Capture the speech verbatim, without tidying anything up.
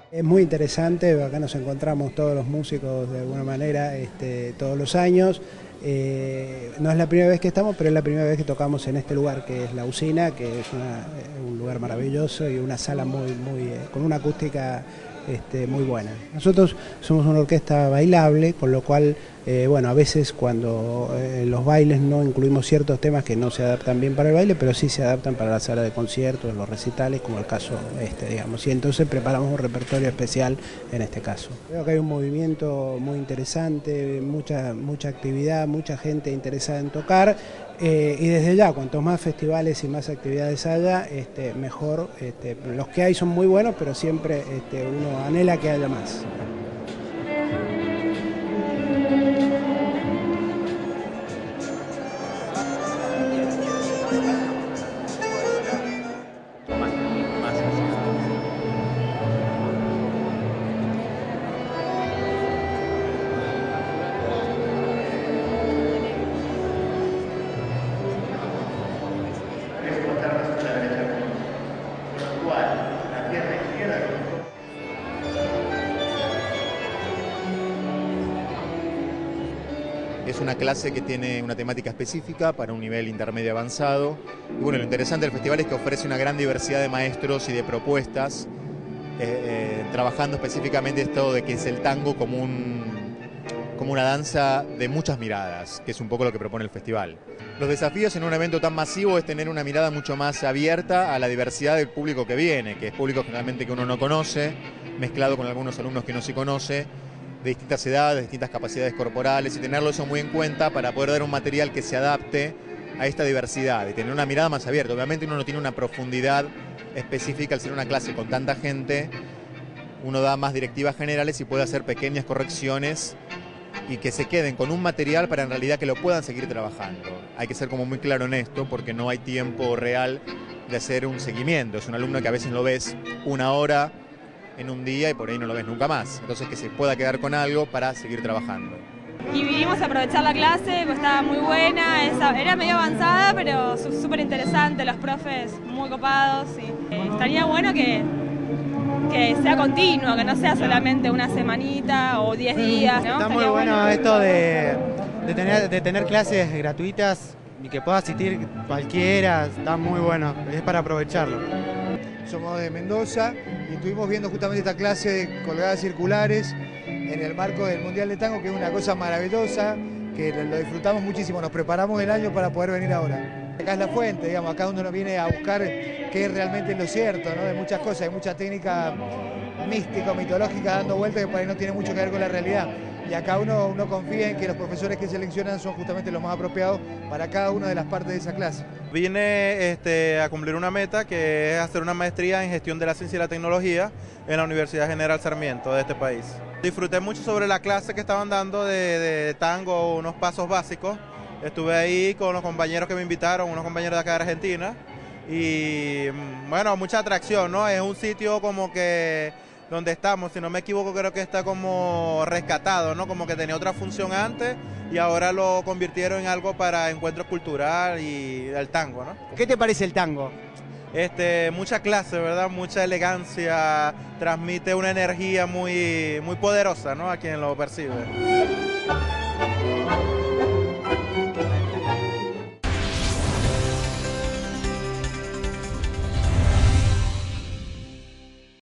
Es muy interesante, acá nos encontramos todos los músicos de alguna manera este, todos los años. Eh, no es la primera vez que estamos, pero es la primera vez que tocamos en este lugar, que es la Usina, que es una, un lugar maravilloso y una sala muy, muy, eh, con una acústica este, muy buena. Nosotros somos una orquesta bailable, con lo cual, eh, bueno, a veces cuando eh, los bailes no incluimos ciertos temas que no se adaptan bien para el baile, pero sí se adaptan para la sala de conciertos, los recitales, como el caso este, digamos. Y entonces preparamos un repertorio especial en este caso. Creo que hay un movimiento muy interesante, mucha, mucha actividad, mucha gente interesada en tocar. Eh, y desde ya, cuantos más festivales y más actividades haya, este, mejor. Este, los que hay son muy buenos, pero siempre este, uno anhela que haya más. Es una clase que tiene una temática específica para un nivel intermedio avanzado. Y bueno, lo interesante del festival es que ofrece una gran diversidad de maestros y de propuestas, eh, eh, trabajando específicamente esto de que es el tango como, un, como una danza de muchas miradas, que es un poco lo que propone el festival. Los desafíos en un evento tan masivo es tener una mirada mucho más abierta a la diversidad del público que viene, que es público generalmente que uno no conoce, mezclado con algunos alumnos que no se conoce, de distintas edades, de distintas capacidades corporales, y tenerlo eso muy en cuenta para poder dar un material que se adapte a esta diversidad y tener una mirada más abierta. Obviamente uno no tiene una profundidad específica al ser una clase con tanta gente, uno da más directivas generales y puede hacer pequeñas correcciones y que se queden con un material para en realidad que lo puedan seguir trabajando. Hay que ser como muy claro en esto porque no hay tiempo real de hacer un seguimiento. Es un alumno que a veces lo ves una hora en un día y por ahí no lo ves nunca más. Entonces que se pueda quedar con algo para seguir trabajando. Y vinimos a aprovechar la clase, pues estaba muy buena, era medio avanzada, pero súper interesante, los profes muy copados. Y, eh, estaría bueno que, que sea continuo, que no sea solamente una semanita o diez días, ¿no? Está muy bueno, bueno esto de, de, tener, de tener clases gratuitas y que pueda asistir cualquiera, está muy bueno, es para aprovecharlo. Somos de Mendoza y estuvimos viendo justamente esta clase de colgadas circulares en el marco del Mundial de Tango, que es una cosa maravillosa, que lo disfrutamos muchísimo, nos preparamos el año para poder venir ahora. Acá es la fuente, digamos, acá uno viene a buscar qué es realmente lo cierto, ¿no? De muchas cosas, hay mucha técnica mística, mitológica dando vueltas que por ahí no tiene mucho que ver con la realidad. Y acá uno, uno confía en que los profesores que seleccionan son justamente los más apropiados para cada una de las partes de esa clase. Vine este, a cumplir una meta que es hacer una maestría en gestión de la ciencia y la tecnología en la Universidad General Sarmiento de este país. Disfruté mucho sobre la clase que estaban dando de, de tango, unos pasos básicos. Estuve ahí con los compañeros que me invitaron, unos compañeros de acá de Argentina. Y bueno, mucha atracción, ¿no? Es un sitio como que donde estamos, si no me equivoco, creo que está como rescatado, ¿no? Como que tenía otra función antes y ahora lo convirtieron en algo para encuentro cultural y el tango, ¿no? ¿Qué te parece el tango? Este, mucha clase, ¿verdad? Mucha elegancia, transmite una energía muy, muy poderosa, ¿no? A quien lo percibe.